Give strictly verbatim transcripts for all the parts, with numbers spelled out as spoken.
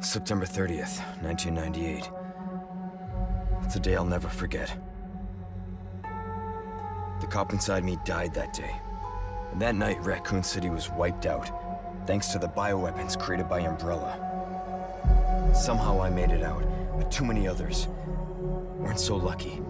September thirtieth, nineteen ninety-eight. It's a day I'll never forget. The cop inside me died that day. And that night, Raccoon City was wiped out, thanks to the bioweapons created by Umbrella. Somehow I made it out, but too many others weren't so lucky.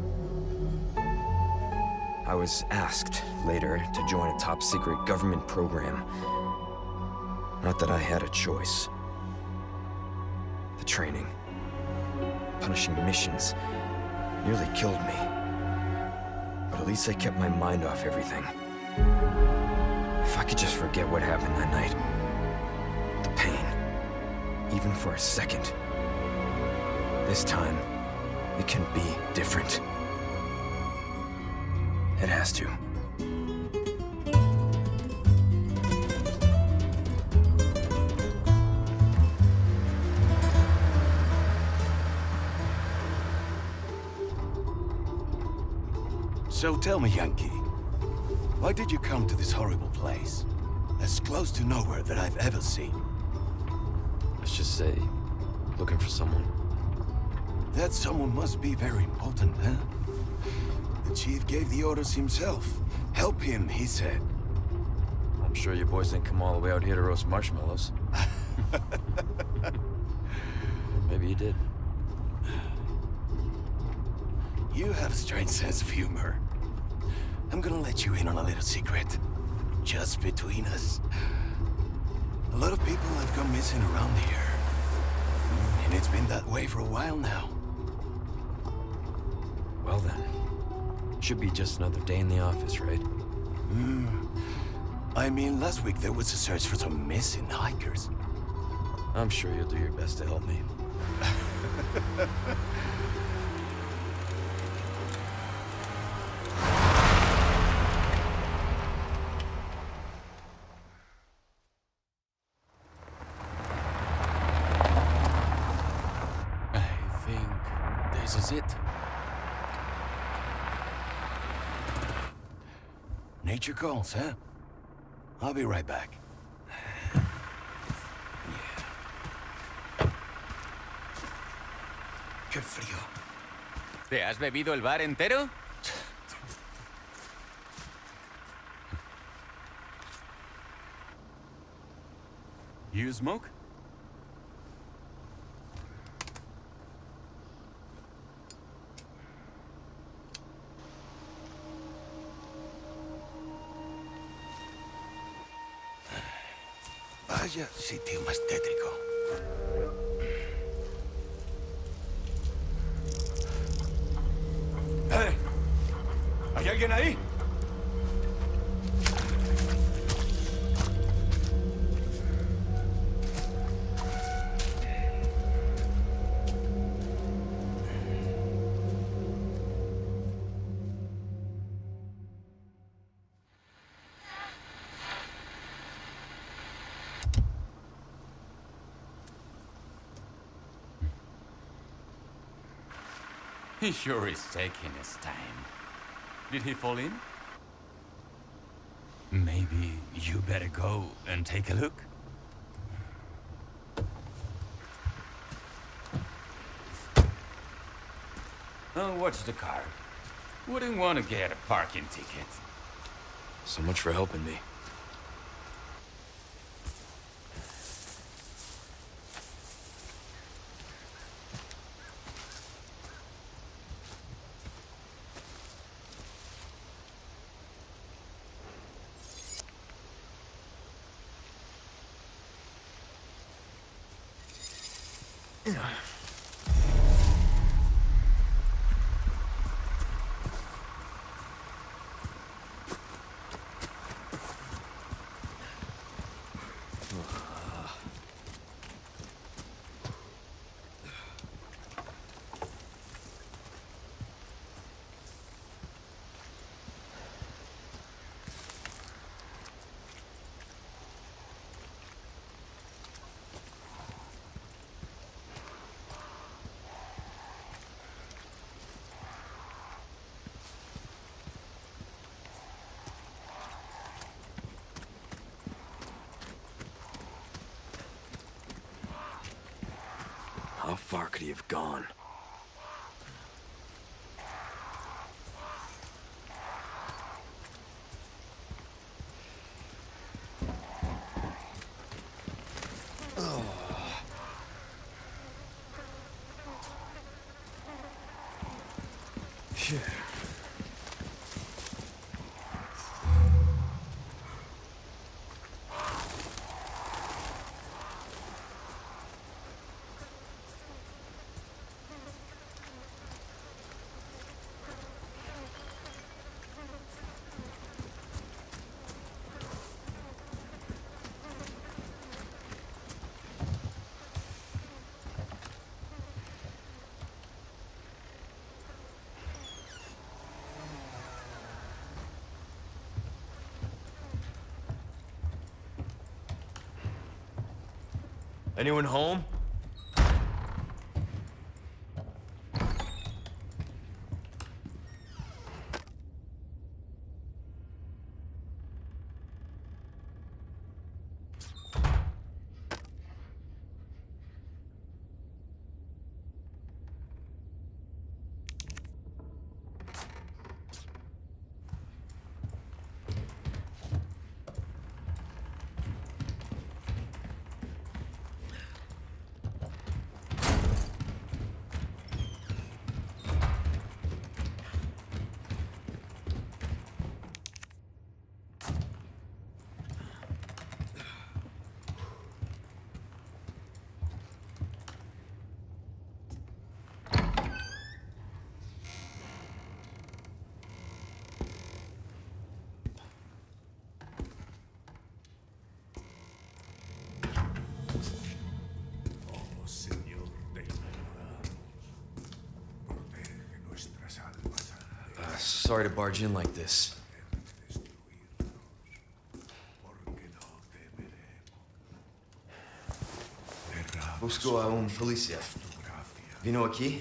I was asked later to join a top-secret government program. Not that I had a choice. The training, punishing missions, nearly killed me. But at least I kept my mind off everything. If I could just forget what happened that night. The pain. Even for a second. This time, it can be different. It has to. So tell me, Yankee, why did you come to this horrible place? As close to nowhere that I've ever seen. Let's just say, looking for someone. That someone must be very important, huh? The chief gave the orders himself. Help him, he said. I'm sure you boys didn't come all the way out here to roast marshmallows. Maybe you did. You have a strange sense of humor. I'm gonna let you in on a little secret. Just between us. A lot of people have gone missing around here. And it's been that way for a while now. Well then, should be just another day in the office, right? Hmm. I mean, last week there was a search for some missing hikers. I'm sure you'll do your best to help me. This is it. Nature calls, huh? I'll be right back. Yeah. Qué frío. ¿Te has bebido el bar entero? You smoke? Vaya sitio más tétrico. ¡Eh! ¿Hay alguien ahí? He sure is taking his time. Did he fall in? Maybe you better go and take a look. Oh, watch the car. Wouldn't want to get a parking ticket. So much for helping me. far could he have gone? Anyone home? Sorry to barge in like this. Busco a un policía. Vino aquí?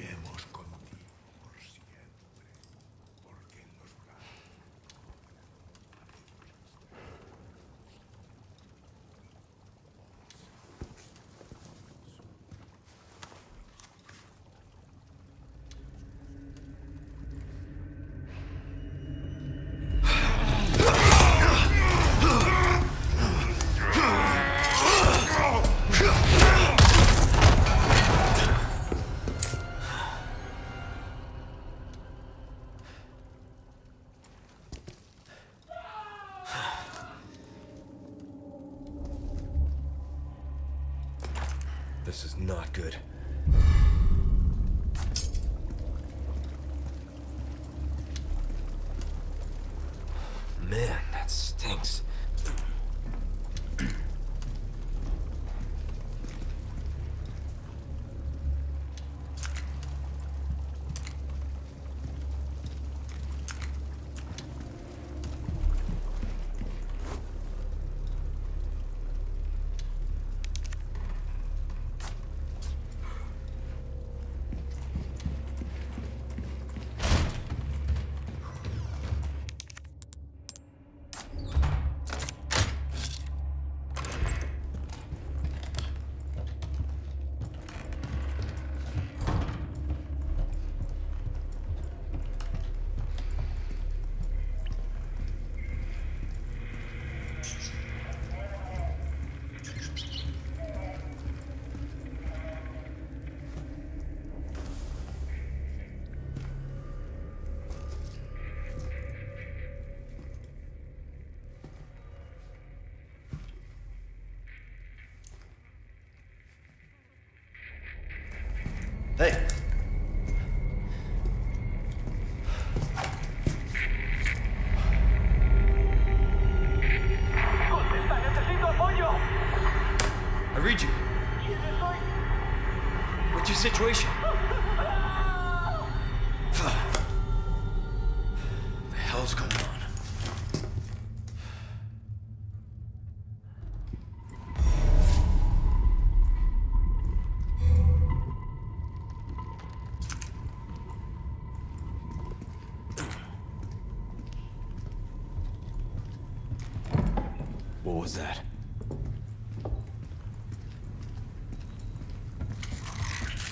This is not good. Man, that stinks. Hey! ¡Contesta! ¡Necesito apoyo! I read you. ¿Quién soy? What's your situation? What the hell's going on? What was that?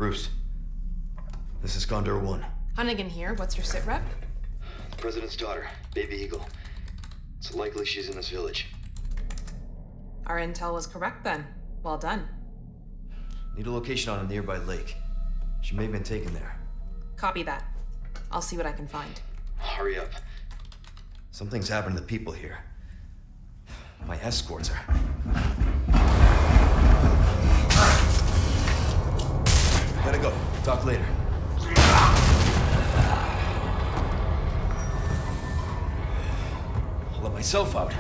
Bruce. This is Condor One. Hunnigan here. What's your sit rep? The President's daughter, Baby Eagle. It's likely she's in this village. Our intel was correct then. Well done. Need a location on a nearby lake. She may have been taken there. Copy that. I'll see what I can find. Hurry up. Something's happened to the people here. My escorts are... Gotta go. Talk later. I'll let myself out.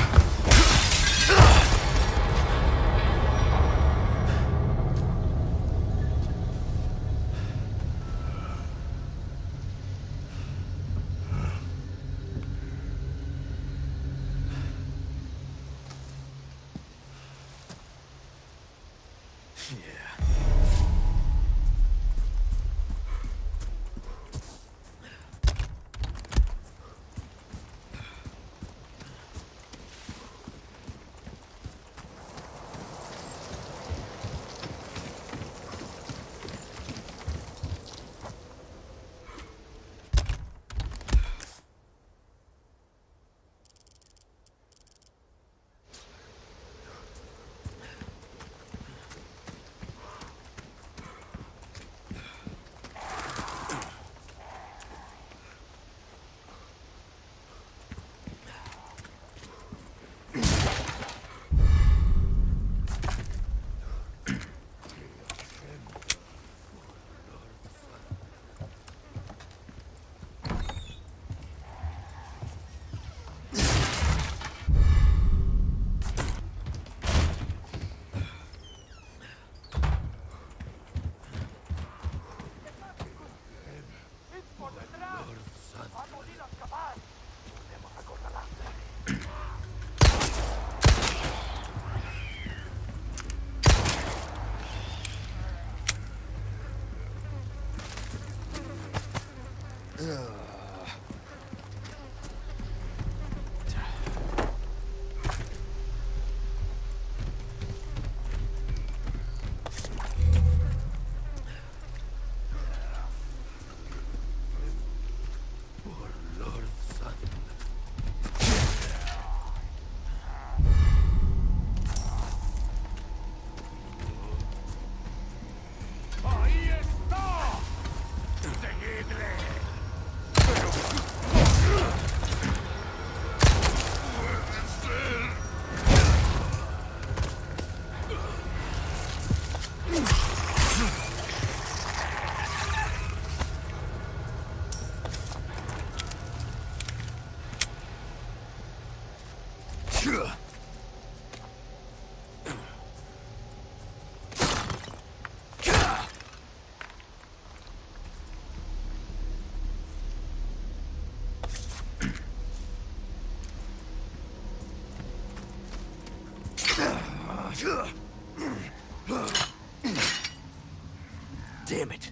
Damn it.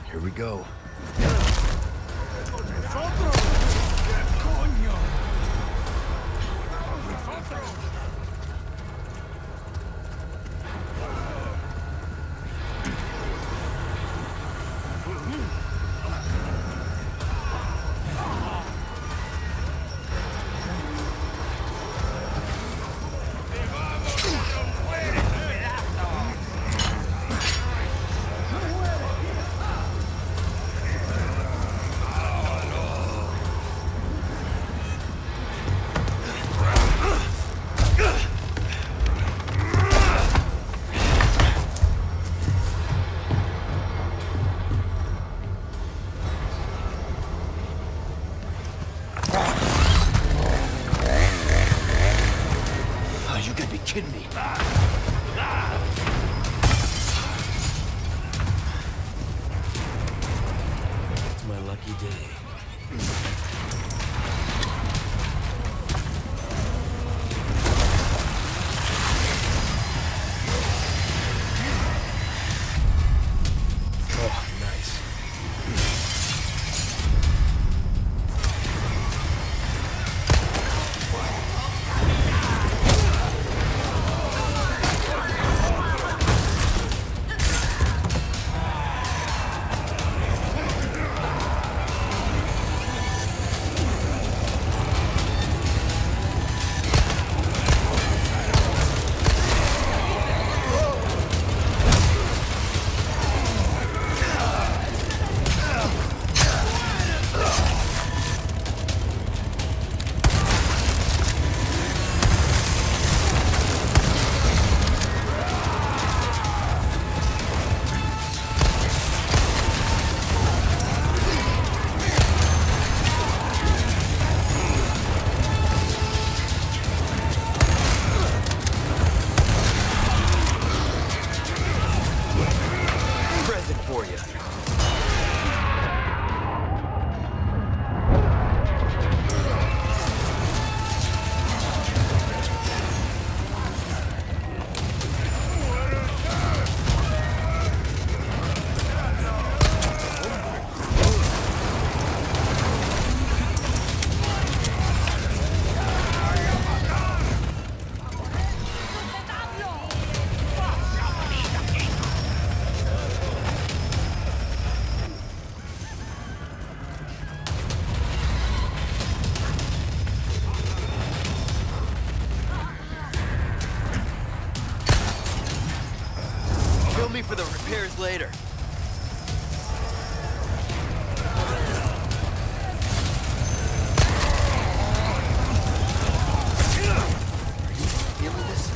Here we go. Kidding me? It's my lucky day. Oh, nice. Me for the repairs later. Feeling this?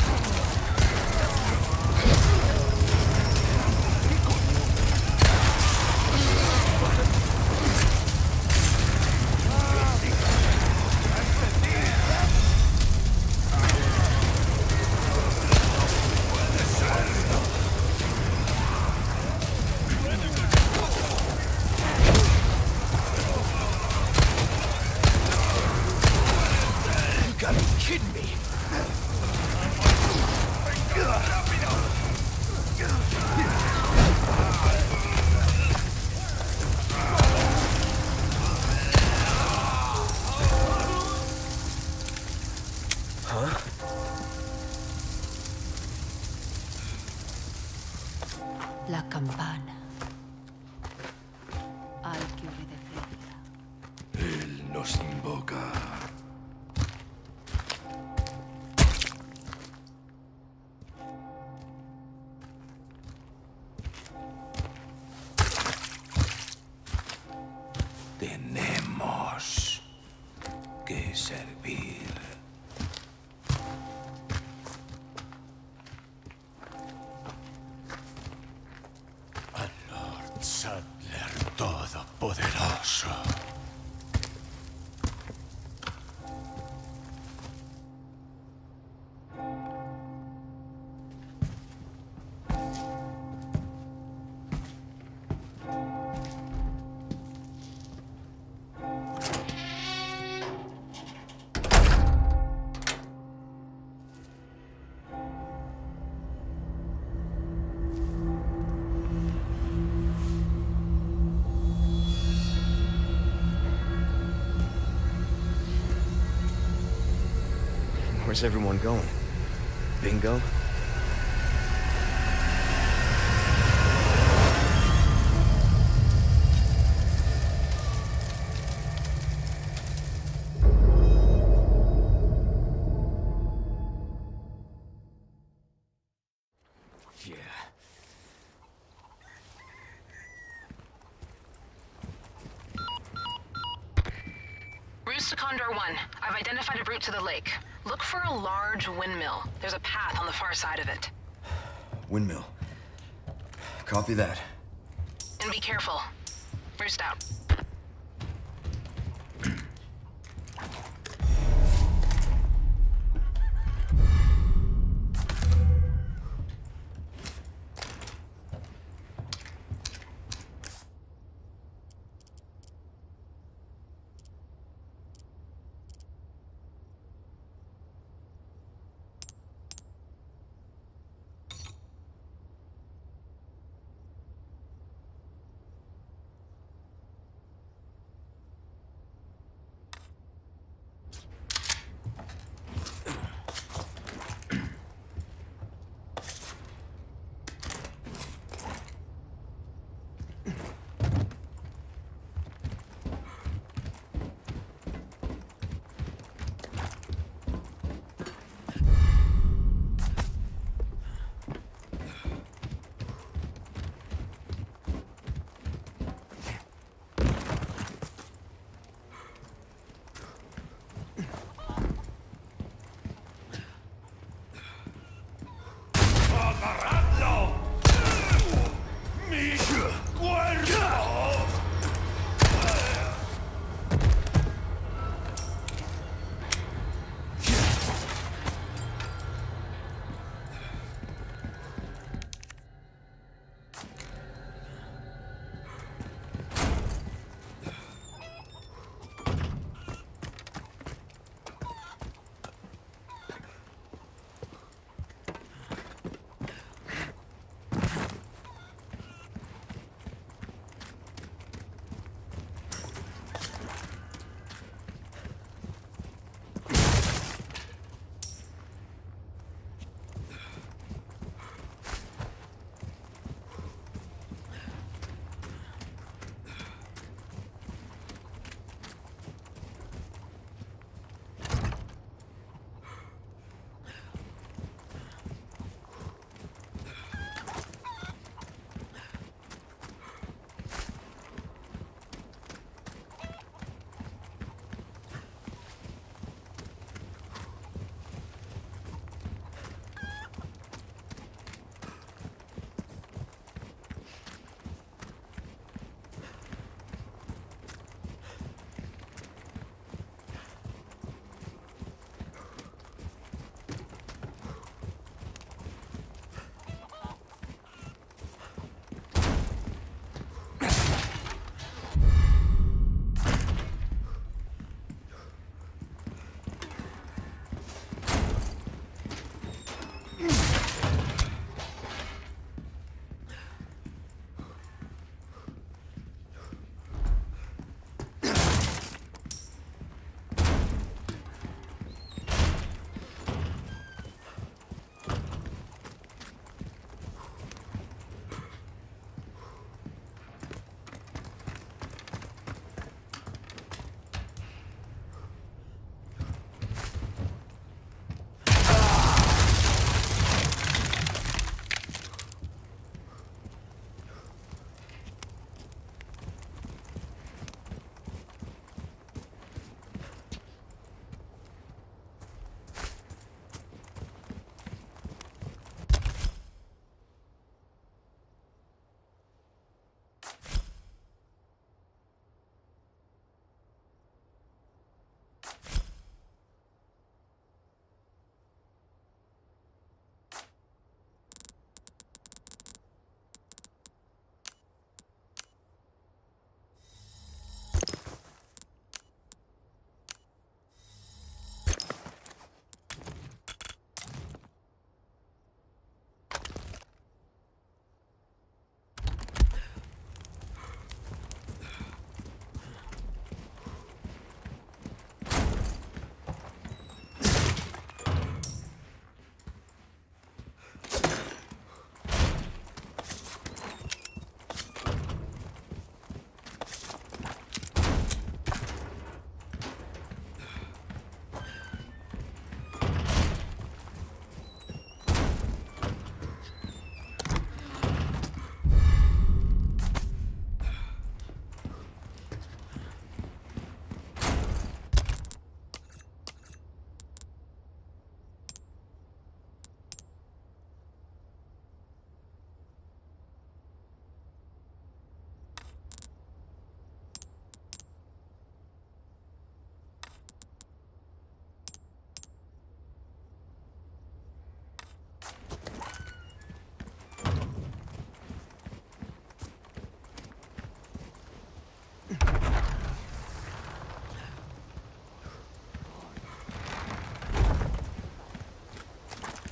La campana. Hay que obedecerla. Él nos invoca. Tenemos que servir. Todopoderoso. Where's everyone going? Bingo? Yeah. Roost to Condor one. I've identified a route to the lake. Look for a large windmill. There's a path on the far side of it. Windmill. Copy that. And be careful. Roost out.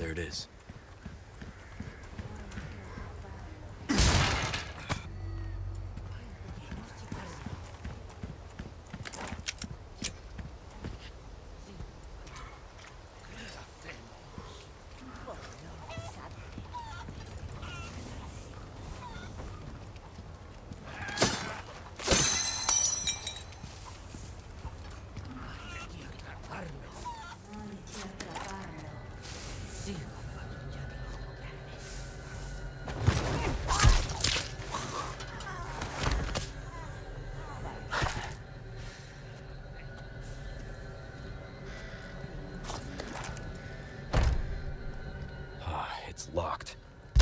There it is. It's locked.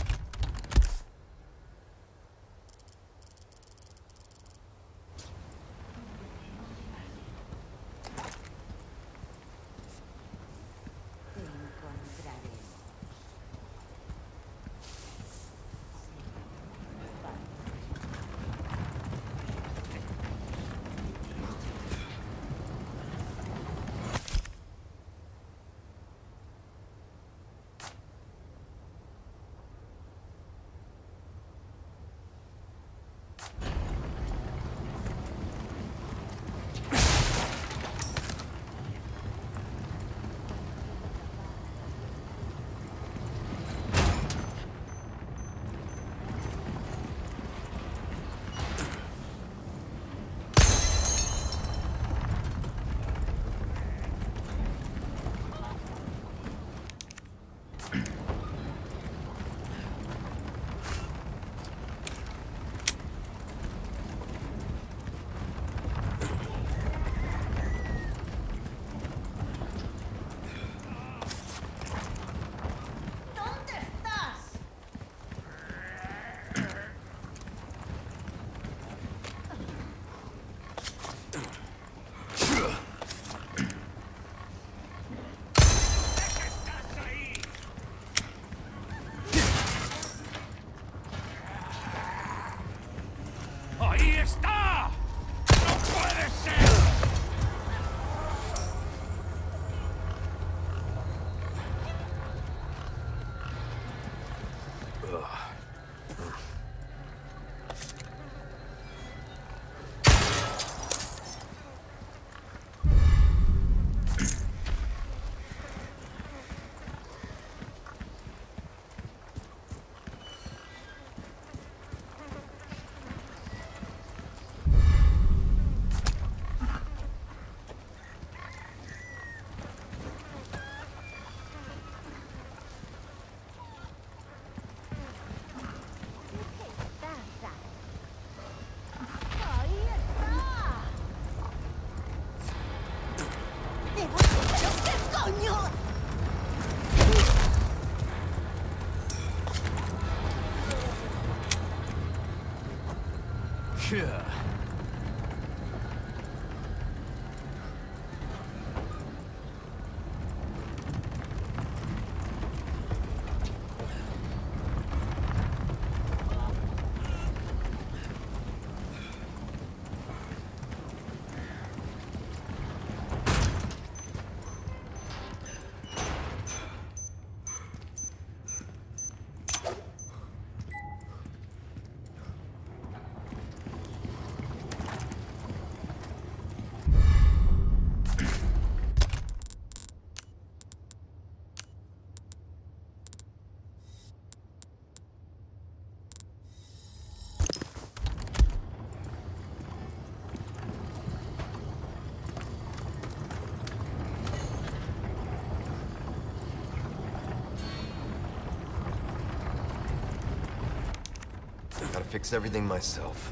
¡Ahí está! ¡No puede ser! Yeah. Gotta fix everything myself.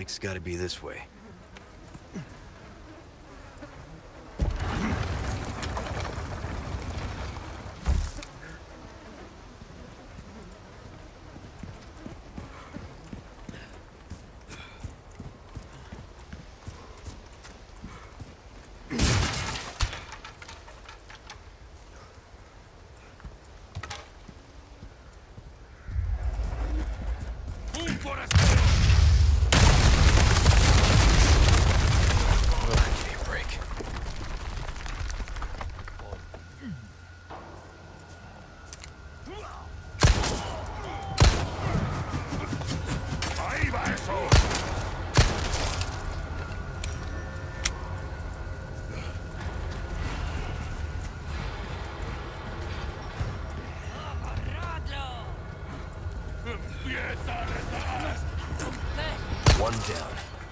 Lake's gotta be this way. One down.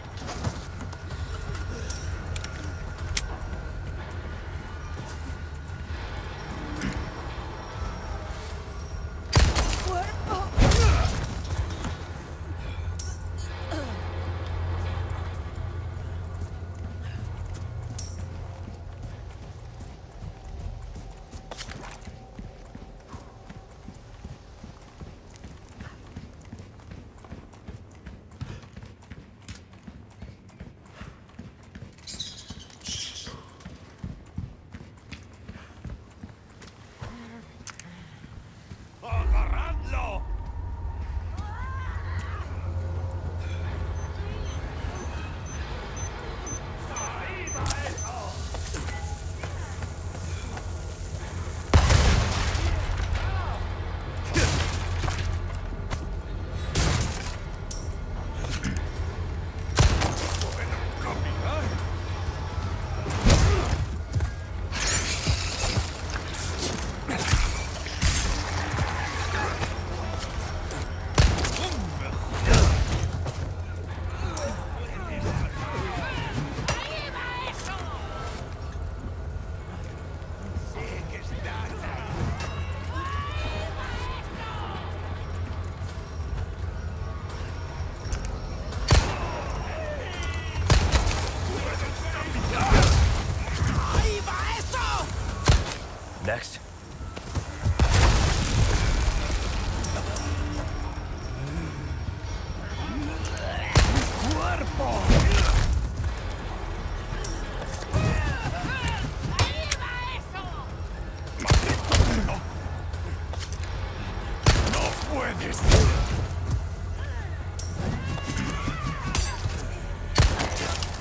Next.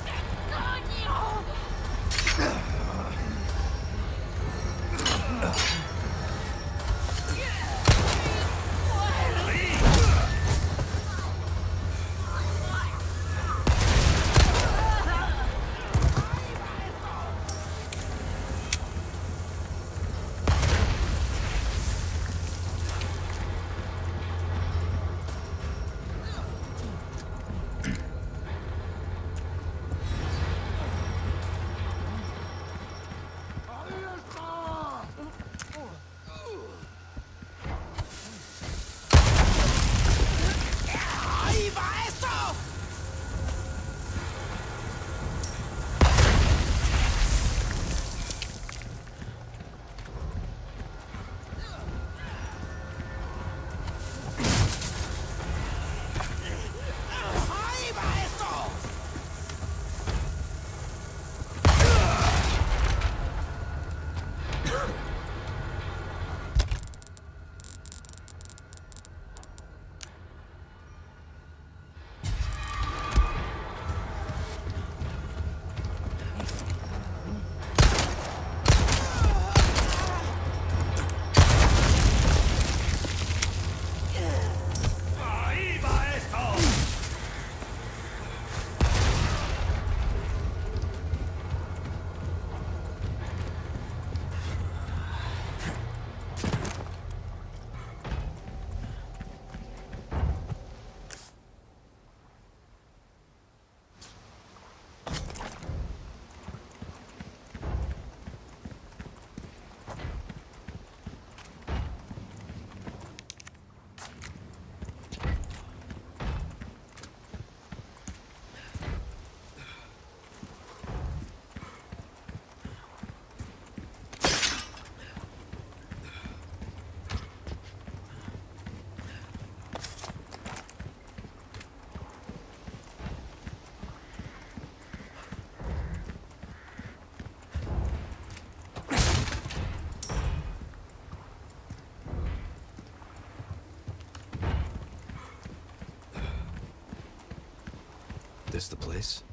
Ugh. This the place?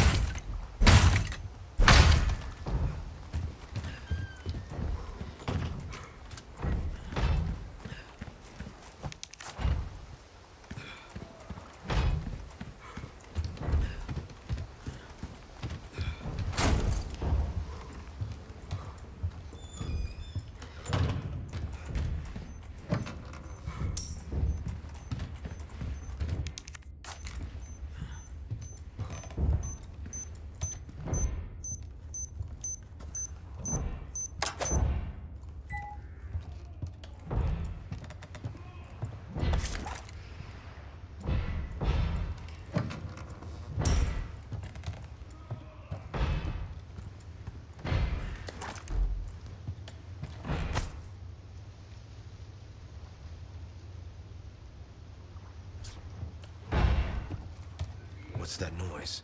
What's that noise?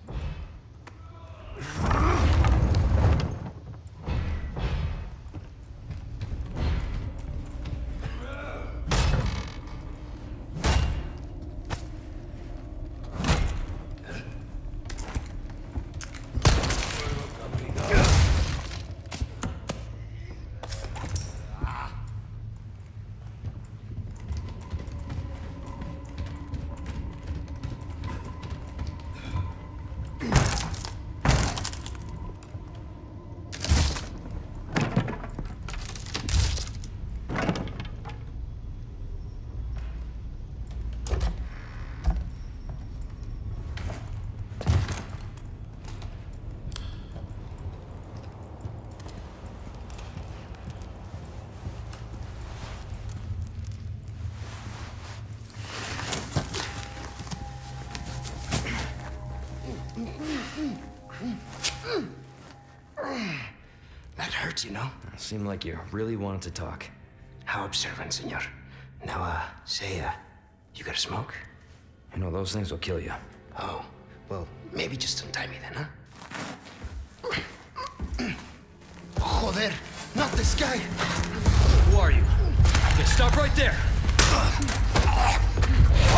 That hurts, you know? Seemed like you really wanted to talk. How observant, senor. Now, uh, say, uh, you got a smoke? You know, those things will kill you. Oh, well, maybe just untie me then, huh? Joder, not this guy! Who are you? Okay, stop right there!